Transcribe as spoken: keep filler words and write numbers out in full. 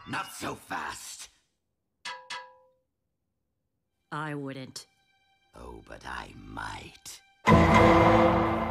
Not so fast. I wouldn't. Oh, but I might.